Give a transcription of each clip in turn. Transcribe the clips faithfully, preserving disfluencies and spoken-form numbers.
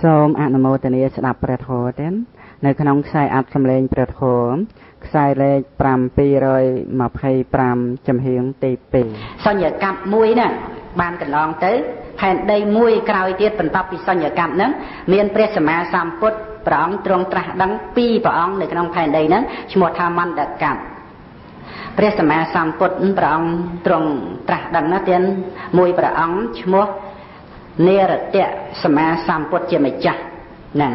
សូមអនុមោទនាស្ដាប់ព្រះធម៌ទាំងនៅក្នុងខ្សែអត្ថសម្លេងព្រះធម៌ខ្សែលេខប្រាំពីររយម្ភៃប្រាំចំហៀងទីពីរសញ្ញកម្មមួយណាបានកន្លងទៅផែនដីមួយក្រោយទៀតបន្ទាប់ពីសញ្ញកម្មហ្នឹងមានព្រះសម្មាសម្ពុទ្ធព្រះអង្គទ្រង់ត្រាស់ដឹងពីរព្រះអង្គនៅក្នុងផែនដីហ្នឹងឈ្មោះថាមន្តកម្មព្រះសម្មាសម្ពុទ្ធព្រះអង្គទ្រង់ត្រាស់ដឹងណាទៀតមួយព្រះអង្គឈ្មោះនេរតៈសម្មាសម្ពុទ្ធជាម្ចាស់ហ្នឹង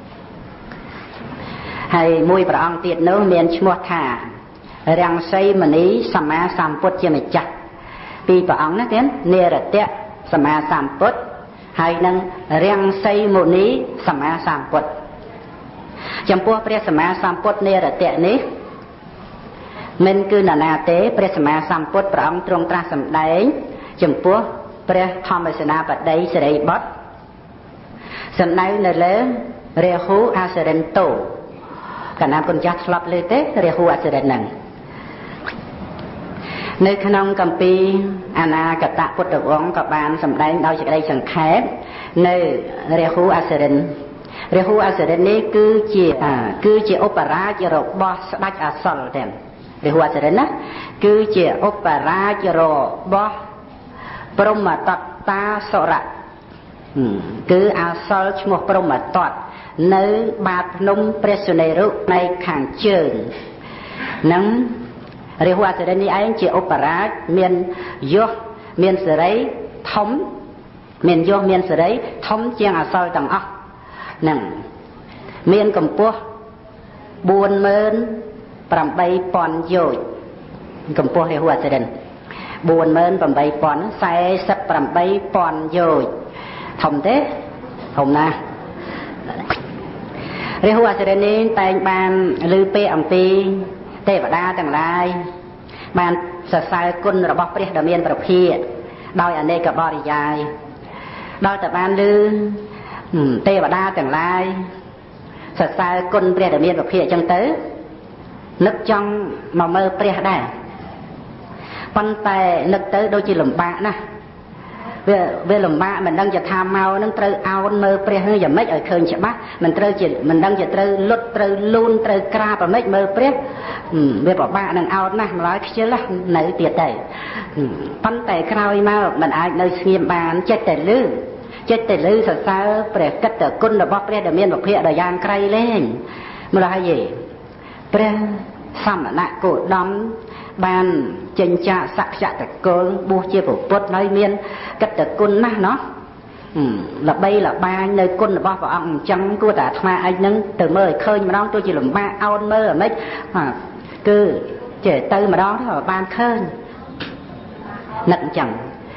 ហើយមួយព្រះអង្គទៀតនោះមានឈ្មោះថារាំងសីមនីសម្មាសម្ពុទ្ធជាម្ចាស់ពីរព្រះអង្គណាទៀតនេរតៈសម្មាសម្ពុទ្ធហើយនឹងរាំងសីមុនីសម្មាសម្ពុទ្ធចំពោះព្រះសម្មាសម្ពុទ្ធនេរតៈនេះមិនគឺនរណាទេព្រះសម្មាសម្ពុទ្ធព្រះអង្គទ្រង់ត្រាស់សម្ដែងចំពោះព្រះធម្មសេនាបតីសិរីបុត្រសម្ដៅនៅលើរាហូអសរិនតូកណ្ដាលគុណចាស់ឆ្លប់លើទេរាហូអសរិនហ្នឹងនៅក្នុងគម្ពីរអនាគតពុទ្ធវង្សក៏បានសម្ដែងដោយសេចក្តីសង្ខេបនៅរាហូអសរិនរាហូអសរិននេះគឺជាគឺជាឧបរាជរបស់ស្ដេចអសលទេរាហូអសរិនណាគឺជាឧបរាជរបស់ព្រហ្មតតាសុរៈគឺអសលឈ្មោះព្រហ្មតតនៅបាតភ្នំព្រះសុនេរុនៃខាងជើងនឹងរាហូអសរិននេះឯងជាឧបរាជមានយសមានសេរីធំមានយសមានសេរីធំជាងអសលទាំងអស់នឹងមានកម្ពស់បួនម៉ឺនប្រាំបីពាន់យោជន៍កម្ពស់រាហូអសរិនបួនម៉ឺនប្រាំបីពាន់សែសិបប្រាំបីពាន់យោជន៍ធំទេធំណាស់រាហូអសរិននេះតែងបានឮពាក្យអំពីទេវតាទាំងឡាយបានសរសើរគុណរបស់ព្រះដ៏មានព្រះភិក្ខដោយអនេកបរិយាយដល់តែបានឮទេវតាទាំងឡាយសរសើរគុណព្រះដ៏មានព្រះភិក្ខអញ្ចឹងទៅនឹកចង់មកមើលព្រះដែរប៉ុន្តែនឹកទៅដូចជាលំបាកណាស់វាវាលំបាកមិនដឹងជាថាមកនឹងត្រូវអោនមើលព្រះនឹងយ៉ាងម៉េចឲ្យឃើញច្បាស់មិនត្រូវជាមិនដឹងជាត្រូវលុតត្រូវលូនត្រូវក្រាបអាម៉េចមើលព្រះវាពិបាកនឹងអោនណាស់ម្ល៉េះខ្ជិលនៅទៀតទៅប៉ុន្តែក្រោយមកមិនអាចនៅស្ងៀមបានចិត្តតែលឺចិត្តតែលឺសរសើរព្រះកិត្តគុណរបស់ព្រះដែលមានវិភាកដ៏យ៉ាងក្រៃលែងម្ល៉េះហើយព្រះសមណគោតមបានចិញ្ចាសក្យតកុលបួសជាពុទ្ធហើយមានកិត្តគុណណាស់เนาะល្បីល្បាញនៅគុណរបស់ព្រះអង្គអញ្ចឹងគួរតែអាត្មាឯងនឹងទៅមើលឲ្យឃើញម្ដងទោះជាលំបាកអោនមើលអាម៉េចគឺចេះទៅម្ដងទៅបានឃើញនឹកអញ្ចឹង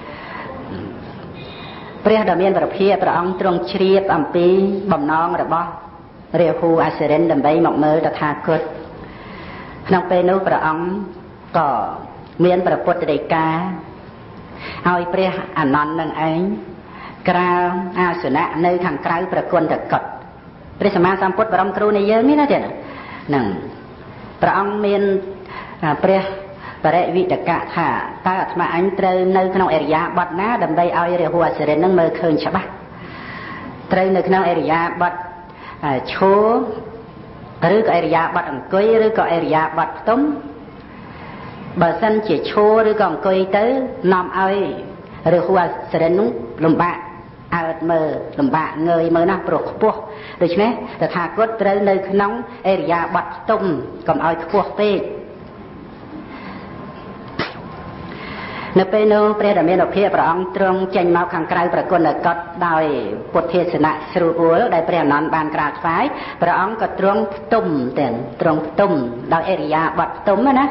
ព្រះដ៏មានព្រះភិក្ខព្រះអង្គទ្រង់ជ្រាបអំពីបំណងរបស់រាហូអសរិនដើម្បីមកមើលតថាគតក្នុងពេលនោះព្រះអង្គក៏មានព្រះពុទ្ធដីកាឲ្យព្រះអានន្ទនឹងឯងក្រាលអាសនៈនៅខាងក្រៅប្រគុណតកុដព្រះសម្មាសម្ពុទ្ធបរមគ្រូនៃយើងនេះណាទៀតហ្នឹងព្រះអង្គមានព្រះបរិវិតកៈថាតើអាត្មាអញត្រូវនៅក្នុងអរិយាបថណាដើម្បីឲ្យរាហូអសរិននឹងមើលឃើញច្បាស់ត្រូវនៅក្នុងអរិយាបថឈរឬក៏អរិយាបថអង្គុយឬក៏អរិយាបថផ្ទុំបើសិនជាឈរឬក៏អង្គុយទៅនាំឲ្យរាហូអសរិននោះលំបាកអើតមើលលំបាកងើយមើលណាស់ព្រោះខ្ពស់ដូច្នេះតថាគតត្រូវនៅក្នុងអរិយាបថផ្ទុំកុំឲ្យខ្ពស់ពេកនៅពេលនោះព្រះដ៏មានឧបភាពព្រះអង្គទ្រង់ចេញមកខាងក្រៅប្រគុណកុដដោយពុទ្ធទេសនៈស្រួលអួលដែលព្រះអនន្តបានក្រាបថ្វាយព្រះអង្គក៏ទ្រង់ផ្ទុំទាំងទ្រង់ផ្ទុំដោយអរិយាបថផ្ទុំណា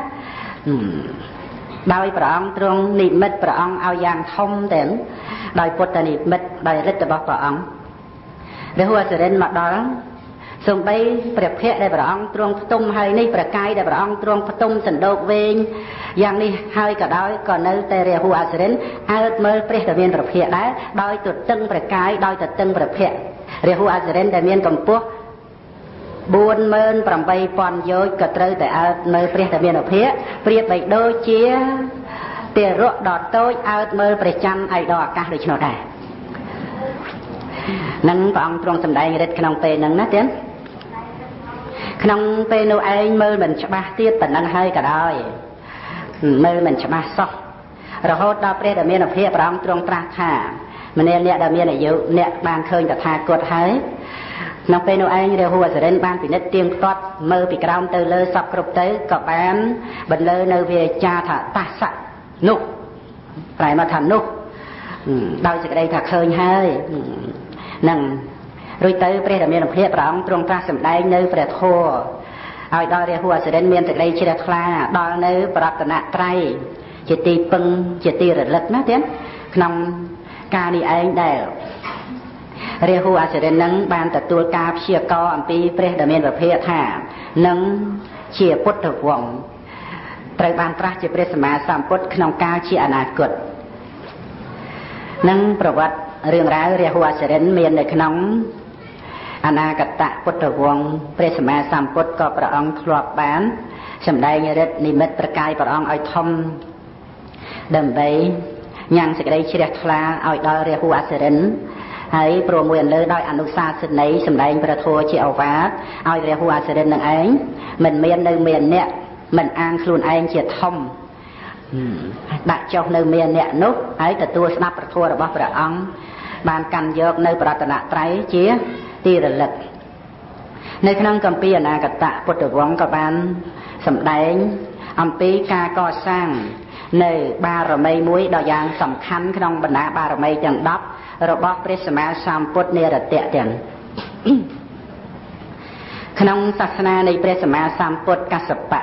ដោយព្រះអង្គទ្រង់និមិត្តព្រះអង្គឲ្យយ៉ាងធំទាំងដោយពុទ្ធនិមិត្តដោយឫទ្ធិរបស់ព្រះអង្គរាហូអសរិនមកដល់សូម្បីព្រះភ័ក្ត្រដែលព្រះអង្គទ្រង់ផ្ទុំហើយនេះប្រកាយដែលព្រះអង្គទ្រង់ផ្ទុំសណ្ដោកវែងយ៉ាងនេះហើយក៏ដោយក៏នៅតែរាហូអសរិនអើតមើលព្រះដែលមានព្រះភ័ក្ត្រដែរដោយទទឹងប្រកាយដោយទទឹងព្រះភ័ក្ត្ររាហូអសរិនដែលមានកម្ពស់បួនម៉ឺនប្រាំបីពាន់យោជន៍ក៏ត្រូវតែអើតមើលព្រះដែលមានព្រះភ័ក្ត្រប្រៀបបីដូចជាទារកដ៏តូចអើតមើលព្រះច័ន្ទឯដល់អាកាសដូច្នោះដែរ nâng có ông trong sầm đại rít khăn ông pe nâng nát tiếng khăn ông pe nô ai mơ mình cho ba tiết tận nâng hơi cả đời mơ mình cho ba xong rồi hốt đo pre đờ miên ở phía bà ông trong tra thả mà nên nè đờ miên ở dụ nè ban khơi cả thả cột hơi nông pe nô ai đều hùa sẽ đến ban bị nết tiêm toát mơ bị cào từ lơ sập cột tới có bán bệnh lơ nơi về cha thả ta sạ nụ phải mà thầm nụ đau sẽ đây thả khơi hơi nâng rồi tới pre đờ miên ở phía bà ông trong tra sầm đai nơi pre thô ai đo để hùa sẽ đến miên sẽ đây chỉ là khla đo nơi bà tận nạ trai chỉ tì pưng chỉ tì rực lực nó tiếng nông ca đi anh đều riêng hùa sẽ đến nâng ban tập tua ca chia co âm pi pre đờ miên và phía thả nâng chia put thực vọng trời ban tra chỉ pre sma sam put nông ca chia anh cột nângประวัติเรื่องราวเรียกว่าเสด็จเมียนในขนมอนาคตพุทธวงศ์พระสัมมาสัมพุทธก็พระองค์ครอบบ้านสำได้ฤทธิ์นิมิตประกายพระองค์เอาทอมดำไปยังสกัดเชียร์คลาเอาดอยเรียกว่าเสด็จให้โปรโมทเลยดอยอนุสาสน์ในสำได้ประโทเชี่ยวฟ้าเอาเรียกว่าเสด็จหนึ่งเองมันเมียนในเมียนเนี่ยมันอ้างคลุนเองเชี่ยทอมดักเจ้าในเมียนเนี่ยนุ๊กให้แต่ตัวสนับประโทระบพระองค์บานกันยกในปรัตนาไตรเชี่ยตีระลึกในขณะกัมปีอนาคตพุทธวงศ์กับบานสำได้อัมปีกาก่อสร้างในบารมีมุ้ยดอกยางสำคัญขนมบรรดาบารมีจังดับระบบพระสัมมาสัมพุทธเนรเตะจังขนมศาสนาในพระสัมมาสัมพุทธกัสสปะ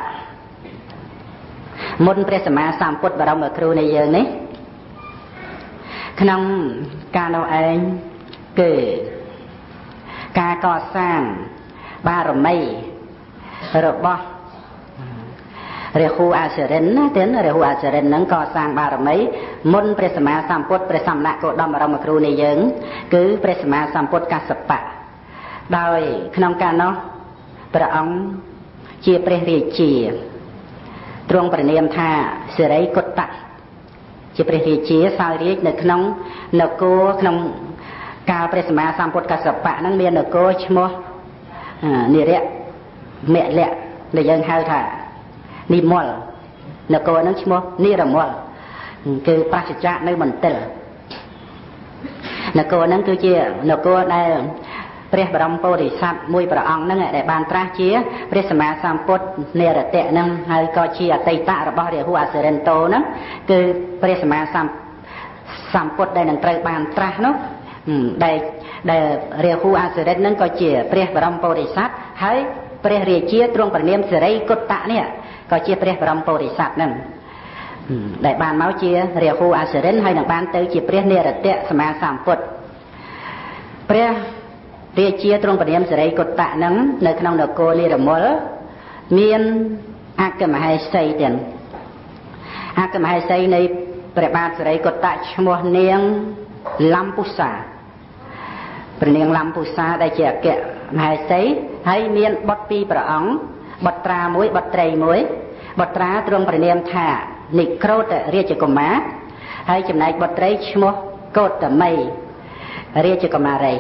มุนพระสัมมาสัมพุทธบารมีครูในเยอะนี้ขนมการเอาเองเกิดการก่อสร้างบารมีระบบเรียกครูอาเสรินนะเต้นเรียกครูอาเสรินนั้นก่อสร้างบารมีมุนพระสัมมาสัมพุทธพระสัมมาโกดมบารมีครูในยังคือพระสัมมาสัมพุทธกัสสปะโดยขนมการเนาะพระองค์เจียพระเรียจีตรงประเนียมท่าเสรีกตะเจียพระเรียจีสายเรียกในขนมนโกขนมการพระสัมมาสัมพุทธกัสสปะนั้นมีนโกชโมนี่เรียกเมะเละในยังหาท่านิมลนโกนั้นชโมนิรมลคือปราศจากในมันเตลนโกนั้นคือเจียนโกได้พระบรมโพธิสัตว์มวยพระองค์นั่นแหละได้บานตราเจียพระสัมมาสัมพุทธเนรเตะนั่งให้ก็เชียไตตะระบอบเรียกว่าเสด็จโตนั้นคือพระสัมมาสัมสัมพุทธได้หนังไตรบานตราเนาะได้ได้เรียกว่าเสด็จนั้นก็เจียพระบรมโพธิสัตว์ให้พระเรียเจียตรงประเนียมเสรีกตะเนี่ยก็เจียพระบรมโพธิสัตว์นั่นได้บานเมาเจียเรียกว่าเสด็จให้หนังบานเตยเจียพระเนรเตะสัมมาสัมพุทธพระเรียเชียตรงประเดี๋ยวเสรีกตะนั้นในขนมดอกโกลีระมลมีนอากมหาไซเด่นอากมหาไซในประบาทเสรีกตะชมวเนียงลัมพุสาประเนียงลัมพุสาได้เจียแกะมหาไซให้มีนบดปีประองบดตรามวยบดไตรมวยบดตราตรงประเดี๋ยวท่านิโครตเรียจกมาให้จำนายบดไตรชมวโกตไม่เรียจกมาไร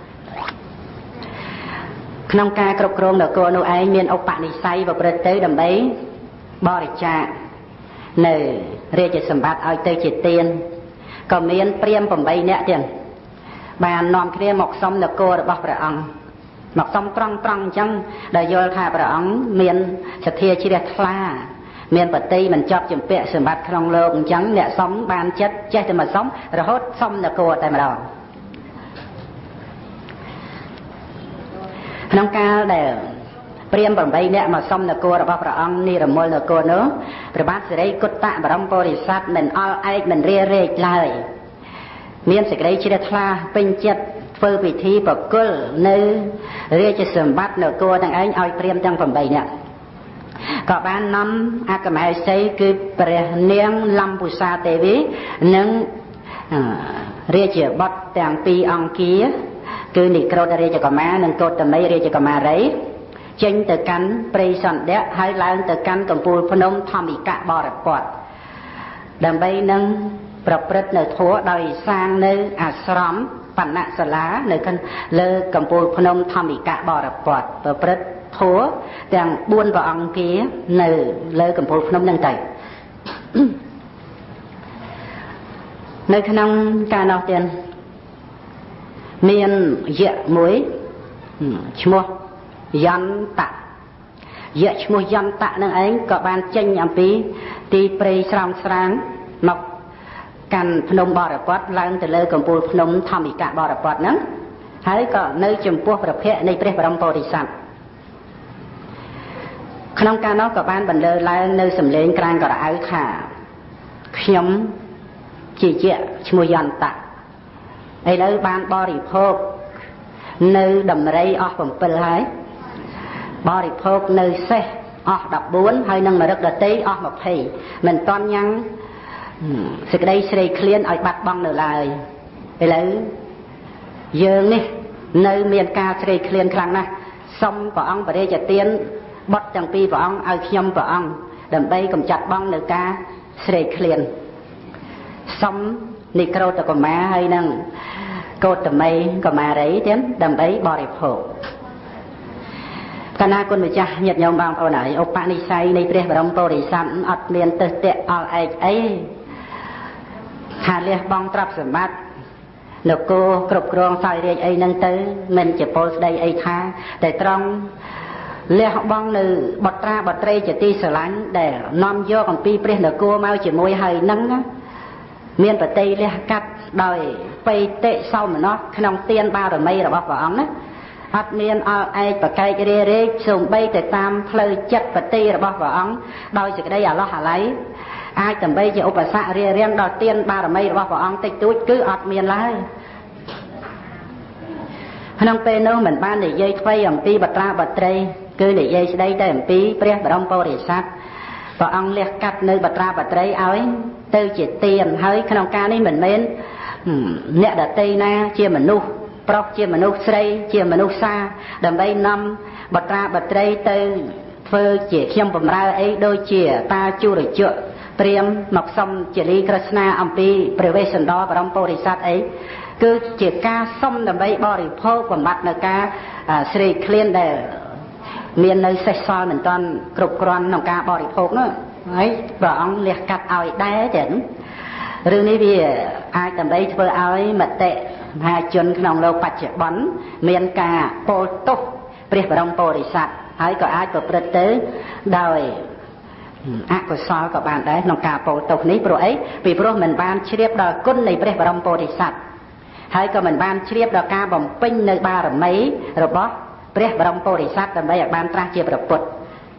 ขนมการกรบกรองดอกโกโนไอเมียนอุปนิสัยแบบประเตยดำใบบริจาคในเรียกสมบัติเอาเตยจิตเตียนก็เมียนเปรียมผมใบเนี้ยเดียนบานนอมเคลียหมกซ้ำดอกโกระบพระองค์หมกซ้ำตรังตรังจังได้โยธาพระองค์เมียนสเทียชิเดทลาเมียนปฏิมันจับจมเปะสมบัติขนมโลกจังเนี่ยซ้ำบานเจ็ดเจ็ดจะมาซ้ำระหดซ้ำดอกโกแต่มาดองน้องกาเดลเปรียมบ่มใบเนี่ยมาซ้ำนโกระบพระองค์นี่ระมลนโกเนาะพระบาทเสด็จกุตตะบรมโพธิสัตว์มันอ้อไอมันเรียเรียเลยเมียนสกได้ชิดทลาเป็นเจ็ดเฟอร์พิธีปกุลในเรียจะสมบัตินโกดังไอ้อ้อยเปรียมจังบ่มใบเนี่ยก็บ้านน้ำอากาศใช้คือเปรียเนียงลำปุษาเตวินึ่งเรียจะบัดแต่งปีอังกีคือนิโครตเรียจกมาหนึ่งโกตไม่เรียจกมาไรเจงแต่กันปริสันเดะให้ล้างแต่กันกับปูพนมทำอีกะบอระปอดดังใบนั้นប្រព្រឹត្តនៅធម៌ដោយសាងនៅអាស្រមបណ្ណសាលានៅលើកំពូលភ្នំធម្មិកបរពតប្រព្រឹត្តធម៌ទាំងបួនព្រះអង្គkiaនៅលើកំពូលភ្នំនឹងទៅនៅក្នុងការនោះទៀតមានយៈមួយឈ្មោះយន្តៈយៈឈ្មោះយន្តៈនឹងឯងក៏បានចេញអំពីទីព្រៃស្រោងស្រាងមកកាន់ភ្នំបរពតឡើងទៅលើកំពូលភ្នំធម្មិកបរពតហ្នឹងហើយក៏នៅចំពោះព្រះភ័ក្ត្រនៃព្រះបរមពុរិស័ទក្នុងការនោះក៏បានបន្លឺឡើងនៅសំឡេងក្រាញក្រអៅថាខ្ញុំជាយៈឈ្មោះយន្តៈឥឡូវបានបរិភោគនៅដំរីអស់7ហើយបរិភោគនៅសេះអស់14ហើយនឹងមរឹកដតីអស់20មិនតាន់ញ៉ាំងសេចក្តីស្រេកឃ្លានឲ្យបាត់បង់នៅឡើយឥឡូវយើងនេះនៅមានការស្រេកឃ្លានខ្លាំងណាស់សូមព្រះអង្គបរិយាទានបត់ទាំងពីរព្រះអង្គឲ្យខ្ញុំព្រះអង្គដើម្បីកម្ចាត់បង់នៅការស្រេកឃ្លានសូមនិក្រូតកុមារហើយនឹងកោតមីកុមារីទៀតដើម្បីបរិភោគកណាគុណម្ចាស់ញាតិញោមបងប្អូនហើយឧបនិស្ស័យនៃព្រះបរមពុរិស័ទអត់មានទើសតាក់អល់ឯកអីថាលះបង់ទ្រព្យសម្បត្តិនគរគ្រប់គ្រងសោយរាជអីហ្នឹងទៅមិនជាពលស្ដីអីថាតែត្រង់លះបង់នៅបត្រាបត្រីជាទីស្រឡាញ់ដែលនាំយកអំពីព្រះនគរមកជាមួយហើយហ្នឹងណាមានបតីលះកាត់ដោយបេតិសោមនស្សក្នុងទានបារមីរបស់ព្រះអង្គណាអត់មានអល់ឯកប្រកែករារែកសូម្បីតែតាមផ្លូវចិត្តបតីរបស់ព្រះអង្គដោយសេចក្តីអាឡោះអាល័យអាចដើម្បីជាឧបសគ្គរារាំងដល់ទានបារមីរបស់ព្រះអង្គតិចតួចគឺអត់មានឡើយក្នុងពេលនោះមិនបាននិយាយថ្មីអំពីបត្រាបត្រីគឺនិយាយស្ដីតែអំពីព្រះបរមពុរិស័ទព្រះអង្គលះកាត់នៅបត្រាបត្រីឲ្យទៅជាទានហើយក្នុងការនេះមិនមែនអ្នកដតីណាជាមនុស្សប្រុសជាមនុស្សស្រីជាមនុស្សសាដើម្បីនាំបត្រាបត្រីទៅធ្វើជាខ្ញុំបំរើអីដូចជាតាជុរជៈព្រាមមកសុំជាលីក្រស្នាអំពីព្រះវេស្សន្តរបរមពុរិស័ទអីគឺជាការសុំដើម្បីបរិភោគបំបត្តិនៅការស្រេកឃ្លានដែលមាននៅសេះសល់មិនទាន់គ្រប់គ្រាន់ក្នុងការបរិភោគនោះហើយព្រះអង្គលះកាត់ឲ្យដែរចឹងរឿងនេះវាអាចដើម្បីធ្វើឲ្យមតិមហាជនក្នុងលោកបច្ចុប្បន្នមានការពោលទោសព្រះបរមពុរិស័ទហើយក៏អាចប្រព្រឹត្តទៅដោយអកុសលក៏បានដែរក្នុងការពោលទោសនេះព្រោះអីពីព្រោះមិនបានជ្រាបដល់គុណនៃព្រះបរមពុរិស័ទហើយក៏មិនបានជ្រាបដល់ការបំពេញនៅបារមីរបស់ព្រះបរមពុរិស័ទដើម្បីឲ្យបានត្រាស់ជាព្រះពុទ្ធ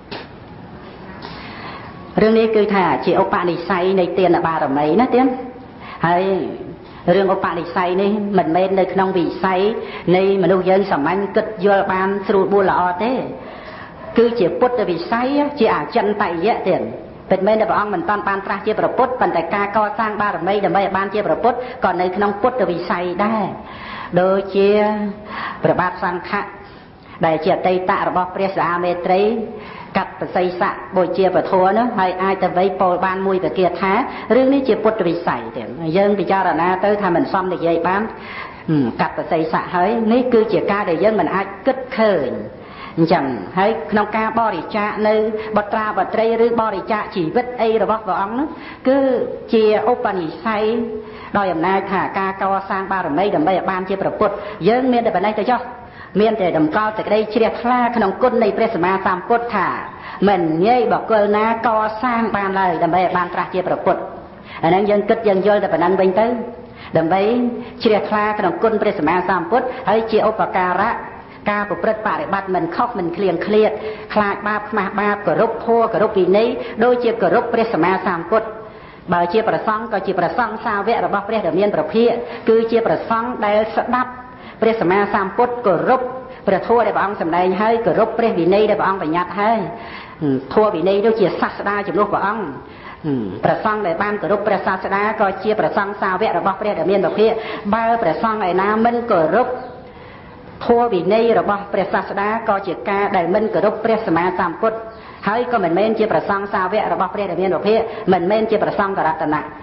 រឿងនេះគឺថាជាឧបនិស្ស័យនៃទានបារមីណាទៀតហើយរឿងឧបនិស្ស័យនេះមិនមែននៅក្នុងវិស័យនៃមនុស្សយើងសាមញ្ញគិតយល់បានស្រួលបួលល្អទេគឺជាពុទ្ធវិស័យជាអចិន្តយៈទៀតពិតមែនតែព្រះអង្គមិនតាន់បានត្រាស់ជាព្រះពុទ្ធប៉ុន្តែការកសាងបារមីដើម្បីឲ្យបានជាព្រះពុទ្ធក៏នៅក្នុងពុទ្ធវិស័យដែរដូចជាព្រះបាទសង្ឃៈដែលជាអតីតរបស់ព្រះសាមេត្រីកាត់ប្រស័យស័កបូជាពធនោះហើយអាចទៅវៃពោលបានមួយវិគាថារឿងនេះជាពុទ្ធវិស័យទៀតយើងពិចារណាទៅថាមិនសមនិយាយបានកាត់ប្រស័យស័កហើយនេះគឺជាការដែលយើងមិនអាចគិតឃើញអញ្ចឹងហើយក្នុងការបរិច្ចាគនៅបត្រាបត្រីឬបរិច្ចាគជីវិតអីរបស់ព្រះអង្គនោះគឺជាឧបនិស្ស័យដោយអំណាចថាការកសាងបារមីដើម្បីឲ្យបានជាព្រះពុទ្ធយើងមានតែប៉ុណ្ណេះទៅចុះមានតែតម្កល់សេចក្តីជ្រះថ្លាក្នុងគុណនៃព្រះសម្មាសម្ពុទ្ធថាមិនងាយបកលណាកសាងបានឡើយដើម្បីឲ្យបានត្រាស់ជាព្រះពុទ្ធអាហ្នឹងយើងគិតយើងយល់តែប៉ុណ្ណឹងវិញទៅដើម្បីជ្រះថ្លាក្នុងគុណព្រះសម្មាសម្ពុទ្ធហើយជាឧបការៈការប្រព្រឹត្តបរិបត្តិមិនខុសមិនឃ្លៀងឃ្លាតខ្លាចបាបខ្មាស់បាបគោរពធម៌គោរពវិន័យដូចជាគោរពព្រះសម្មាសម្ពុទ្ធបើជាព្រះសង្ឃក៏ជាព្រះសង្ឃសាវករបស់ព្រះដែលមានព្រះភិក្ខគឺជាព្រះសង្ឃដែលស្ដាប់ព្រះសម្មាសម្ពុទ្ធគោរពព្រះធម៌ដែលព្រះអង្គសម្ដែងហើយគោរពព្រះវិន័យដែលព្រះអង្គបញ្ញត្តិហើយធម៌វិន័យនោះជាសាស្តាជំនួសព្រះអង្គព្រះសង្ឃដែលបានគោរពព្រះសាស្តាក៏ជាព្រះសង្ឃសាវករបស់ព្រះដែលមានព្រះភិក្ខបើព្រះសង្ឃឯណាមិនគោរពធម៌វិន័យរបស់ព្រះសាស្តាក៏ជាការដែលមិនគោរពព្រះសម្មាសម្ពុទ្ធហើយក៏មិនមែនជាព្រះសង្ឃសាវករបស់ព្រះដែលមានព្រះភិក្ខមិនមែនជាព្រះសង្ឃរតនៈ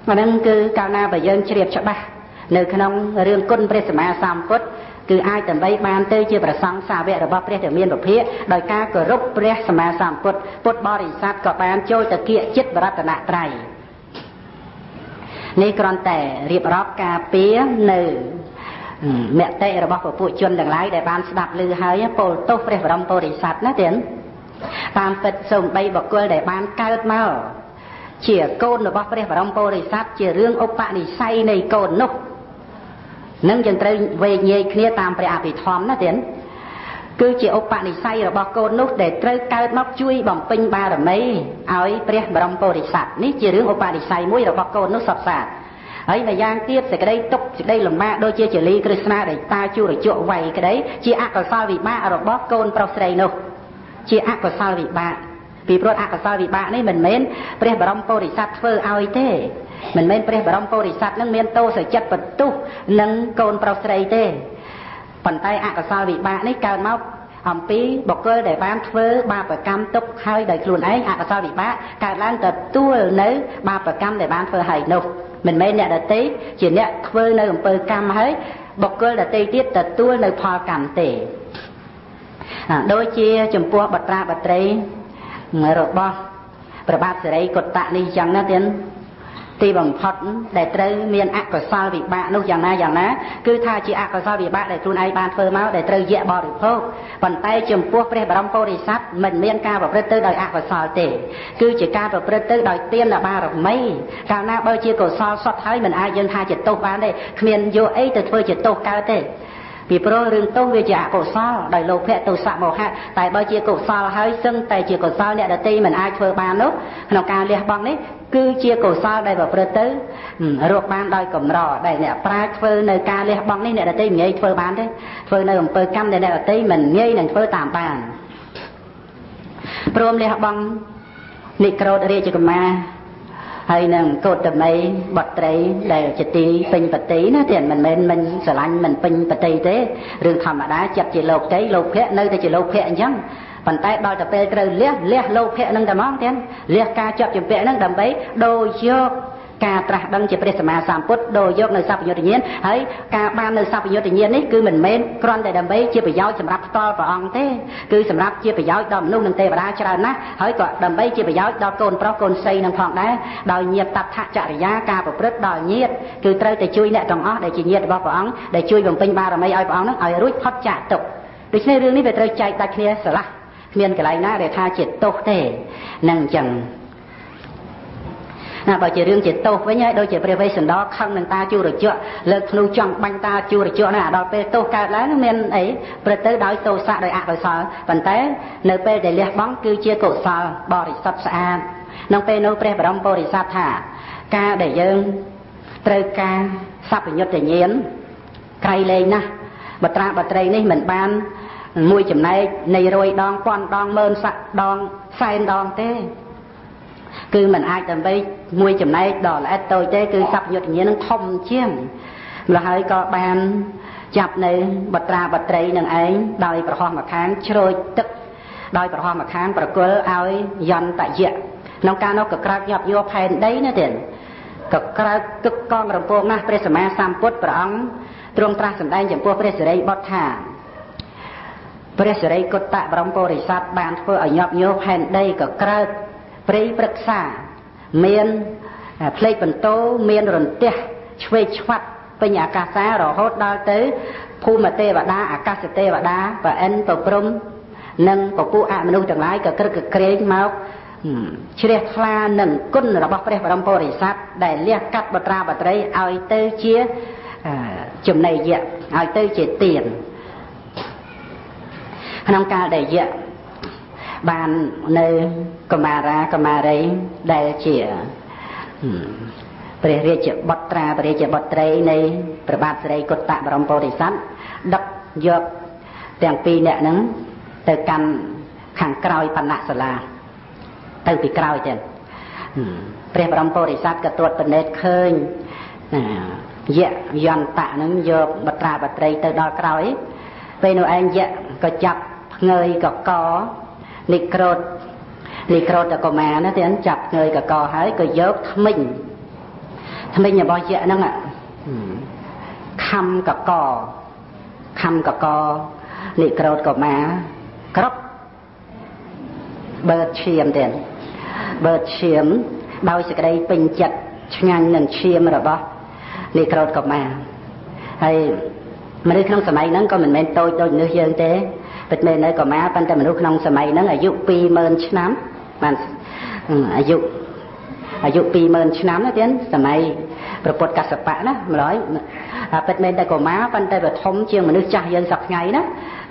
អាហ្នឹងគឺកាលណាបើយើងជ្រាបច្បាស់នៅក្នុងរឿងគុណព្រះសម្មាសម្ពុទ្ធគឺអាចដើម្បីបានទៅជាព្រះសង្ឃសាវករបស់ព្រះដែលមានពភាកដោយការគោរពព្រះសម្មាសម្ពុទ្ធពុទ្ធបរិស័ទក៏បានចូលទៅគៀកចិត្តបរតនត្រ័យនេះគ្រាន់តែរៀបរាប់ការពារនៅមតិរបស់ពពួកជនទាំងឡាយដែលបានស្ដាប់ឮហើយពោលទោសព្រះបរមពុរិស័ទណាទៀតតាមពិតសូម្បីបុគ្គលដែលបានកើតមកជាកូនរបស់ព្រះបរមពុរិស័ទជារឿងឧបនិស្ស័យនៃកូននោះនឹងយើងត្រូវវេញែកគ្នាតាមព្រះអភិធម្មណាទៀតគឺជាឧបនិស្ស័យរបស់កូននោះដែលត្រូវកើតមកជួយបំពេញបារមីឲ្យព្រះបរមពុរិស័ទនេះជារឿងឧបនិស្ស័យមួយរបស់កូននោះសពសាហើយម្យ៉ាងទៀតសេចក្តីទុក្ខសេចក្តីលំបាកដូចជាចលីក្រឹស្នាដែលតាជួរជក់វ័យក្តីជាអកុសលវិបាករបស់កូនប្រុសស្រីនោះជាអកុសលវិបាកពីព្រោះអកុសលវិបាកនេះមិនមែនព្រះបរមពុរិស័ទធ្វើឲ្យទេមិនមែនព្រះបរមពុរិស័ទនឹងមានទោសចិត្តបន្ទុះនឹងកូនប្រុសស្រីទេប៉ុន្តែអកុសលវិបាកនេះកើតមកអំពីបុគ្គលដែលបានធ្វើបាបកម្មទុកហើយដោយខ្លួនឯងអកុសលវិបាកកើតឡើងទទួលនៅបាបកម្មដែលបានធ្វើឲ្យនោះមិនមែនអ្នកដទៃជាអ្នកធ្វើនៅអំពើកម្មហើយបុគ្គលដទៃទៀតទទួលនៅផលកម្មទេដូចជាចំពោះបត្រាបត្រីរបស់ព្រះបាទសិរីកុត្តៈនេះចឹងណាទៀតទីបំផុតដែលត្រូវមានអកុសលវិបាកនោះយ៉ាងណាយ៉ាងណាគឺថាជាអកុសលវិបាកដែលខ្លួនឯងបានធ្វើមកដែលត្រូវយៈបរិភោគប៉ុន្តែចំពោះព្រះបរមពុរិស័ទមិនមានការប្រព្រឹត្តទៅដោយអកុសលទេគឺជាការប្រព្រឹត្តទៅដោយទានបារមីកាលណាបើជាកុសលសុទ្ធហើយមិនអាចយើងថាជាទោសបានទេគ្មានយកអីទៅធ្វើជាទោសកើតទេពីព្រោះរឿងទោសវាជាអកុសលដោយលោភៈទោសៈមោហៈតែបើជាកុសលហើយសឹងតែជាកុសលអ្នកដទៃមិនអាចធ្វើបាននោះក្នុងការលះបង់នេះគឺជាកុសលដែលប្រព្រឹត្តទៅរកបានដោយកម្រដែលអ្នកប្រាជ្ញធ្វើនៅការលះបង់នេះអ្នកដទៃមិនងាយធ្វើបានទេធ្វើនៅអំពើកម្មដែលអ្នកដទៃមិនងាយនឹងធ្វើតាមបានព្រមលះបង់និក្រោធរាជកុមារហើយនឹងកោតមីបុត្រីដែលជាទីពេញបតីណាទៀតមិនមែនមិនស្រឡាញ់មិនពេញបតីទេរឿងធម្មតាចិត្តជាលោកតីលោភៈនៅតែជាលោភៈអញ្ចឹងប៉ុន្តែដល់តែពេលត្រូវលះលះលោភៈនឹងតែហ្មងទៀតលះការជាប់ជំពាក់នឹងដើម្បីដូរយកការត្រាស់ដឹងជាព្រះសម្មាសម្ពុទ្ធដូរយកនៅសព្វយុត្តញ្ញាណហើយការបាននៅសព្វយុត្តញ្ញាណនេះគឺមិនមែនគ្រាន់តែដើម្បីជាប្រយោជន៍សម្រាប់ផ្ទាល់ព្រះអង្គទេគឺសម្រាប់ជាប្រយោជន៍ដល់មនុស្សនិងទេវតាច្រើនណាស់ហើយក៏ដើម្បីជាប្រយោជន៍ដល់កូនប្រុសកូនស្រីនឹងផងដែរដោយញាតិតថចរិយាការប្រព្រឹត្តដល់ញាតិគឺត្រូវតែជួយអ្នកទាំងអស់ដែលជាញាតិរបស់ព្រះអង្គដែលជួយបំពេញបារមីឲ្យព្រះអង្គនឹងឲ្យរួចផុតចាកទុក្ខដូច្នេះរឿងនេះវាត្រូវចែកដាច់គ្នាស្រឡះគ្មានកន្លែងណាដែលថាជាទោសទេនឹងអញ្ចឹងណាបើជារឿងជាទោសវិញហើយដូចជាព្រះវេស្សន្តរខឹងនឹងតាជួរជក់លើកធ្នូចង់បាញ់តាជួរជក់ណាដល់ពេលទោសកើតឡើងមានអីព្រឹត្តទៅដោយទោសៈដោយអកុសលប៉ុន្តែនៅពេលដែលលះបង់គឺជាកុសលបរិសុទ្ធស្អាតក្នុងពេលនោះព្រះបរមពុរិស័ទថាការដែលយើងត្រូវការសព្វញុត្តញ្ញាណក្រៃលែងណាស់បត្រាបត្រីនេះមិនបានមួយចំណែកនៃរយដងពាន់ដងម៉ឺនស័កដងសែនដងទេគឺมันអាចដើម្បីមួយចំណែកដល់ល្អិតតូចទេគឺសព្វយុត្តញ្ញាណនឹងធំជាងម្ល៉េះហើយក៏បានចាប់នៅបត្រាបត្រីនឹងឯងដោយប្រហោះម្ខាងជ្រោចទឹកដោយប្រហោះម្ខាងប្រគល់ឲ្យយន្តយៈក្នុងការនោះក៏ក្រើកញាប់យកផែនដីណាទៀតក៏ក្រើកទឹកកងរំពងណាស់ព្រះសម្មាសម្ពុទ្ធព្រះអង្គទ្រង់ត្រាស់សម្ដែងចំពោះព្រះសិរីបុត្រថាព្រះសិរីកុត្តៈបរមពុរិស័ទបានធ្វើឲ្យញាប់ញោផែនដីក៏ក្រើកព្រៃព្រឹក្សាមានផ្លេកបន្ទោមានរន្ទះឆ្វេងឆ្វាត់ពេញអាកាសាររហូតដល់ទៅភូមិទេវតាអាកាសទេវតាប្រអិនប្រព្រំនិងពពួកអមនុស្សទាំងឡាយក៏ក្រឹកក្រែងមកជ្រះថ្លានឹងគុណរបស់ព្រះបរមពុរិស័ទដែលលះកាត់បត្រាបត្រីឲ្យទៅជាចំណីយៈឲ្យទៅជាទានក្នុងកាលដែលយៈបាននៅកមារាកមារីដែលជាព្រះរាជបុត្រាព្រះរាជបុត្រីនៃព្រះបាទសិរីកុត្តៈបរមពុរិស័ទដឹកយកទាំងពីរនាក់ហ្នឹងទៅកាន់ខាងក្រោយបណ្ណសាលាទៅពីក្រោយទៀតព្រះបរមពុរិស័ទក៏ត្រួតពិនិត្យឃើញយៈយន្តៈហ្នឹងយកបត្រាបត្រីទៅដល់ក្រោយពេលនោះឯងយៈក៏ចាប់ផ្ងើយកកនិក្រោធនិក្រោធកុមារណាទៀតចាប់ផ្ងើយកកហើយក៏យកថ្មិញ thay mình nhà bao giờ nó ạ khăm cả cò khăm cả cò nị cầu cò má cọp bớt chiêm tiền bớt chiêm đôi sẽ cái đây bình chặt ngang nền chiêm rồi bao nị cầu cò má hay mà đi trong sớm nắng có mình men tôi tôi nước dương thế bật men nơi cò má ban tay mình lúc trong sớm nắng ở dụ pi mơn chám mà ở dụ ở dụ pi mơn chám đó tiến sớmประปดกัสปะนะมาร้อยเป็นเมนแต่ก็ม้าเป็นแต่แบบทมเชียงมันนึกใจยันสักไงนะ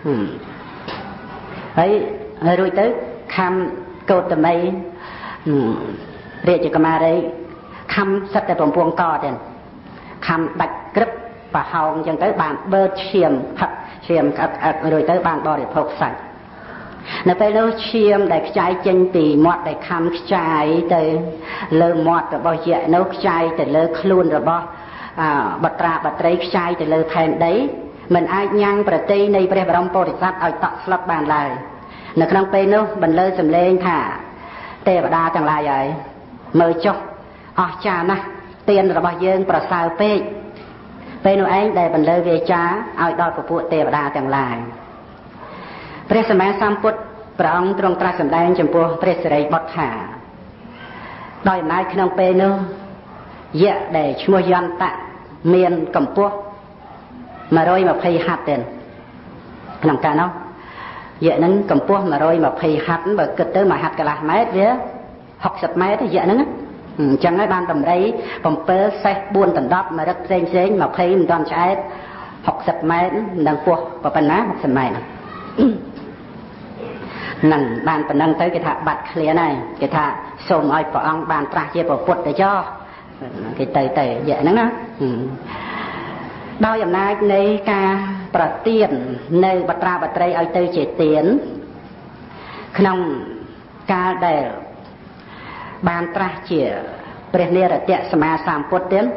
เฮ้ยรู้ตึกคำโกตไม่เรียกจะมาได้คำสัตว์แต่ผมพวงต่อเด่นคำดักกรึบปะเฮายังtới bàn bơ chiêmผักchiêm rồi tới bàn bò để phộc sạch nóไปแล้วเชียมได้ใจเจนปีหมดได้คำใจแต่เลิมหมดแต่บ่เยอะนกใจแต่เลิกคลุนแต่บ่บัตราบัตรใจแต่เลิกแทนได้มันอาจยังประเทศในประเทศบรมโพธิสัตว์เอาตัดสลับบานลายในครั้งเป็นนู้บันเลยสำเร็จค่ะเทวดาจังไรใหญ่เมื่อจบอ๋อจานะเตียนระบายเยิงประสาวเป้เป็นนู้เองได้บันเลยเวจ้าเอาดอกกระปุกเทวดาจังไรพระสมัยสามพุทธพระองค์ทรงตรัสแสดงจำพวกพระสิริบทหาโดยนายขนมเปนเยอะได้ช่วยยันตะเมียนกำพวกมาโรยมาพยหัดเด่นขนมการเนาะเยอะนั้นกำพวกมาโรยมาพยหัดแบบเกิดเตอมาหัดกะละเมตรเดียวหกสิบเมตรเยอะนั้นจังให้บ้านตำไรผมเปิดใส่บุญตันดับมารักเซนเซนมาพยมันตอนใช้หกสิบเมตรดังพวกปะปันนะหกสิบเมตรนั่นบ้านปนังtới cái thà bạch khía này cái thà xôm ai phở ông bàn tra chia phật để cho cái tề tề vậy đó nó đôi dòng này này ca bờ tiền nơi bạch ra bạch tây ai tây chỉ tiền không ca để bàn tra chia bền nia là tiệt sma sam phật tiền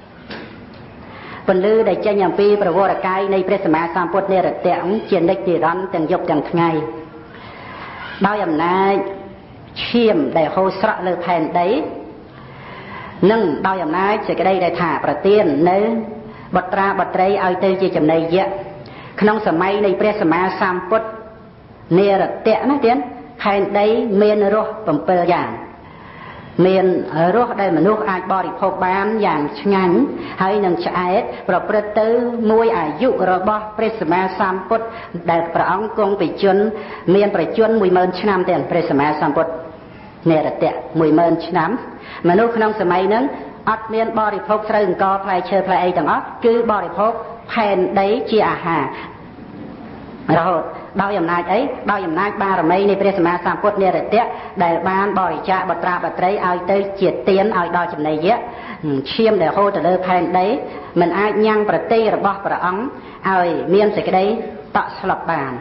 phần lư để cho nhà pi bờ vô là cái này bền sma sam phật nia là tiệt chiến đích thì đón từng dục từng ngày đôi ẩm na chiêm để hô sợ lơ phèn đấy nâng đôi ẩm na chỉ cái đây để thả bờ tiên nếu bật ra bật đây ai tư chỉ chấm này vậy không sớm mai này pre sớm mai sam put nè là tệ nó tiến phèn đấy miền rô bẩm pơ giảng miền rô đây mà nước ai bò đi phô bán giảng ngắn hay nâng chạy bờ pre tư môi à dụ rồi bò pre sớm mai sam put để bờ ong công bị chun miền bờ chun mùi mơn năm tiền pre sớm mai sam put nè là tệ mùi mơn năm mà nước không sớm mai nângอดเมียนบริโภคซึ่งก็พลายเชื่อพลายไอ้ต่างอดคือบริโภคแผ่นได้เจียอาหารเราดาวอย่างนายไอ้ดาวอย่างนายบารมีในพระสมมาสามพุทธเนี่ยเตะได้บ้านบริจาคบัตราบัตรเอาเตยเจียเตียนเอาดาวจำในเยอะเชี่ยมเดี๋ยวโหแต่เลยแผ่นได้มันอาจยังประเทศระบอบประอังเอาเมียนใส่กระไดต่อสลับบาน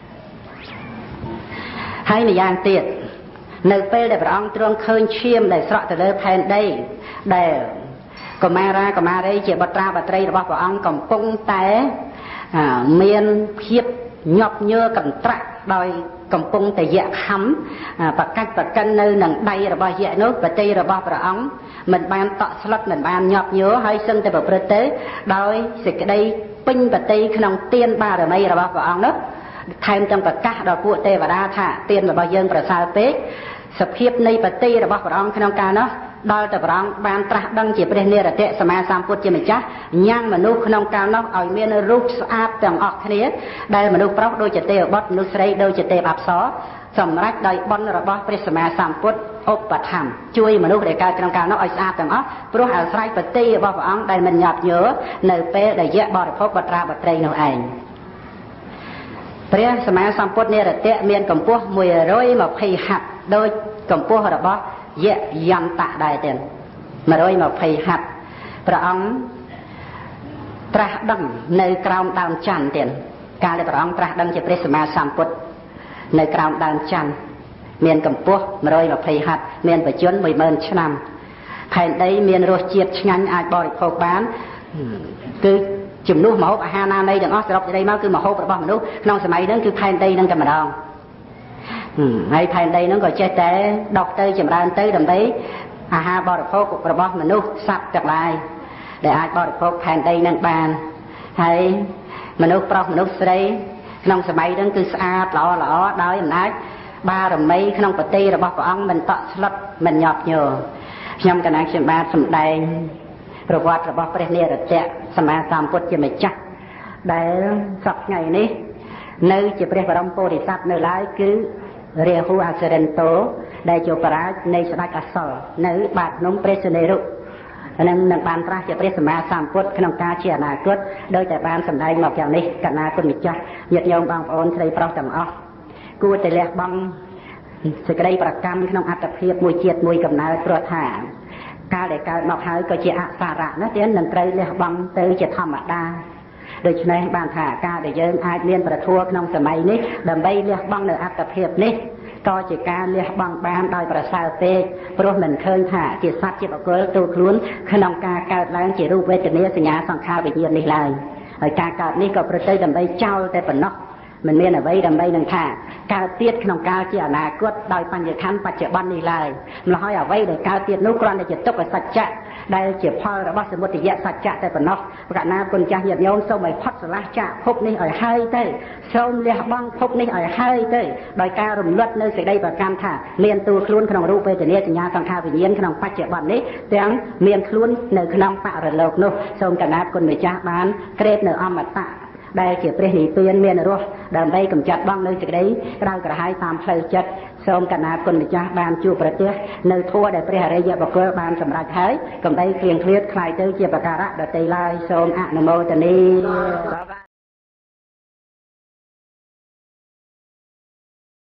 ให้ในยานเตียดในเป้ได้พระองค์ตรวงเคยเชี่ยมได้สระแต่เลยแผ่นได้ได้ก็มาราก็มาได้เจ็บบัตราบัตรระบอบพระองค์กับปงแต่เมียนเพียบหยอบเยื่อกับตรักโดยกับปงแต่แยกคำประกันประกันในหนังใดระบอบแยกนู้ปฏิระบอบพระองค์มันบานต่อสลับมันบานหยอบเยื่อให้ซึ่งแต่แบบประเทศโดยสิ่งใดปิ้งปฏิขนมเตียนบาหรือไม่ระบอบพระองค์นู้ไทม์จังประกาศดอกบัวเทวดาท่าเตียนระบอบเยื่อประสาทเป๊กสเพียบในปฏิระบอบพระองค์ขนมการเนาะโดยแต่พระองค์บานตรัสดังจีบเรียนเนรเตะสมาสามพุทธเจมิจ้ายังมนุษย์ขนมการนอกเอาเมียนรูปสอาบแต่งออกนี้ได้มนุษย์พระโดยจะเตะบดมนุษย์ไรโดยจะเตะอับซอสำรักโดยบนระบอบพระสมาสามพุทธอุปธรรมช่วยมนุษย์ในการขนมการนอกเอาสอาบแต่งออกเพราะอาศัยปฏิระบอบพระองค์ได้มันหยาบเยอะในเป้ได้เยอะบริโภคบัตราบัตรนั่นเองพระสมาสามพุทธเนรเตะเมียนกับพวกมวยร้อยมาพยหัดโดยกับพวกระบอบเยอะยันตะได้เต็มมาโดยมาพยหัดพระองค์ตรัสดังในกราวดาวจันทร์เต็มการที่พระองค์ตรัสดังจะพระสมาสามพุทธในกราวดาวจันทร์เมียนกับพวกมาโดยมาพยหัดเมียนประจุนไม่เมินชนำแผ่นใดเมียนรสเจียดงันอาจบริโภคบ้านคือจุ่มนุ่มหมกอาหารในอย่างอ้อสระได้มาคือหมกระบอบมนุษย์น้องสมัยนั้นคือแผ่นใดนั่งกันมาดองให้แผ่นใดนั้นก็เจตแต่ดอกเตยจำรานเตยดำได้អាហារបរិភោគរបស់មនុស្សសត្វទាំងឡាយដែលអាចបរិភោគផែនដីនឹងបានហើយមនុស្សប្រុសមនុស្សស្រីក្នុងសម័យហ្នឹងគឺស្អាតល្អល្អដោយអំណាចបារមីក្នុងប្រតិរបស់ព្រះអង្គមិនតក់ស្លុតមិនញាប់ញ័រខ្ញុំកណាខ្ញុំបាទសម្ដែងប្រវត្តិរបស់ព្រះនិរតៈសម្មាសម្ពុទ្ធជាម្ចាស់ដែលសប្តាហ៍នេះនៅជាព្រះបរមពុរិស័ទនៅឡើយគឺរាហូអសិរិន្ទោដែលជាបរាជនៃស្ដេចអសរនៅបាតភ្នំព្រះសុនេរុនឹងនឹងបានត្រាស់ជាព្រះសម្មាសម្ពុទ្ធក្នុងការជាអនាគតដោយតែបានសម្ដែងមកយ៉ាងនេះកណាគុណម្ចាស់ញាតិញោមបងប្អូនស្រីប្រុសទាំងអស់គួរតែលះបង់សេចក្តីប្រកម្មក្នុងអត្តភាពមួយជាតិមួយកំណើតព្រោះថាកាលដែលកើតមកហើយក៏ជាអសារៈណាទៀតនឹងត្រូវលះបង់ទៅជាធម្មតាដូច្នេះបានថាការដែលយើងអាចមានប្រធัวក្នុងសម័យនេះដើម្បីលះបង់នៅអត្តភាពនេះក៏ជាការលះបង់បានដោយប្រសើរពេកព្រោះមិនឃើញថាជាសត្វជាបុគ្គលទូខ្លួនក្នុងការកើតឡើងជារូបវេទនាសញ្ញាសង្ខារវិញ្ញាណនេះឡើយហើយការកើតនេះក៏ប្រទៅដើម្បីចោលតែប៉ុណ្ណោះមិនមានអ្វីដើម្បីនឹងថាកើតទៀតក្នុងកាលជាអនាគតដោយបញ្ញខណ្ឌបច្ចុប្បន្ននេះឡើយម្ល៉េះហើយអ្វីដែលកើតទៀតនោះគ្រាន់តែជាទុក្ខសច្ចៈដែលជាផលរបស់សមុទយសច្ចៈតែប៉ុណ្ណោះប្រកាសណាគុណចាស់ញាតិញោមសូមឲ្យផុតស្រឡះចាកភពនេះឲ្យហើយទៅសូមលះបង់ភពនេះឲ្យហើយទៅដោយការរំលត់នៅសេចក្តីប្រកម្មថាមានទូខ្លួនក្នុងរូបវេទនាសញ្ញាសង្ខារវិញ្ញាណក្នុងបច្ចុប្បន្ននេះទាំងមានខ្លួននៅក្នុងបរិលោកនោះសូមកណាត់គុណម្ចាស់បានក្រេបនៅអមតៈដែលជាព្រះនិព្វានមានរស់ដើម្បីកម្ចាត់បងនៅសេចក្តីក្តៅក្រហាយតាមផ្លូវចិត្តសូមកណាត់គុណម្ចាស់បានជួបប្រទះនៅធម៌ដែលព្រះអរិយបុគ្គលបានសម្រេចហើយកំបីគ្លៀងឃ្លាតคล้ายទៅជាប្រការៈដតីឡើយសូមអនុមោទនា